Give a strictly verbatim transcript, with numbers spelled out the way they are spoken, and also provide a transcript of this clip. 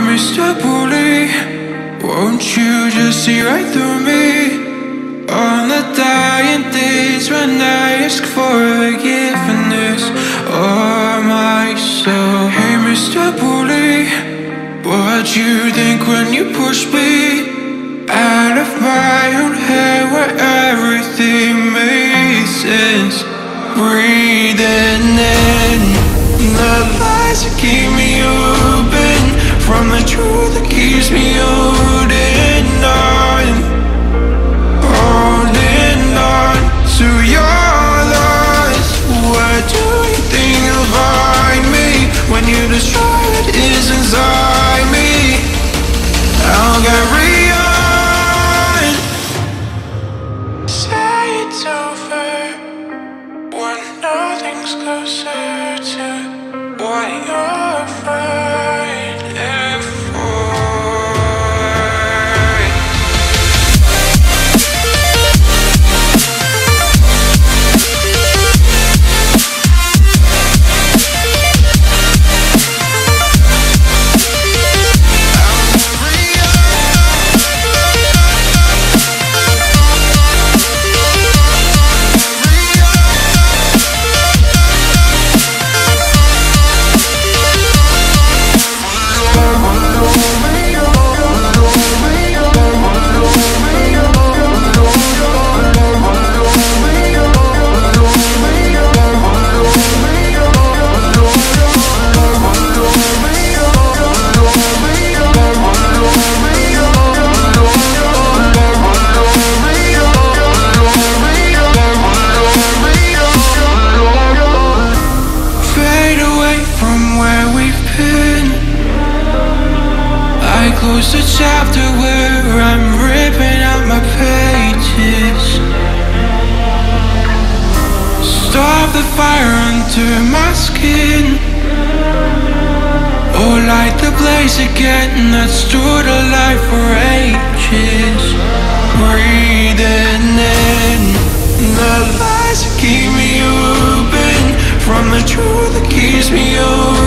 Mister Bully, won't you just see right through me? On the dying days when I ask for forgiveness or myself. Hey Mister Bully, what'd you think when you pushed me out of my own head where everything made sense? Breathing in the lies that keep me open from the truth that keeps me holding on, holding on to your loss. What do you think you'll find me when you destroy what is inside me? I'll carry on. Say it's over when nothing's closer to what you're fighting for. Close the chapter where I'm ripping out my pages. Stop the fire under my skin, or light the blaze again that stood alive for ages. Breathing in the lies that keep me open from the truth that keeps me open.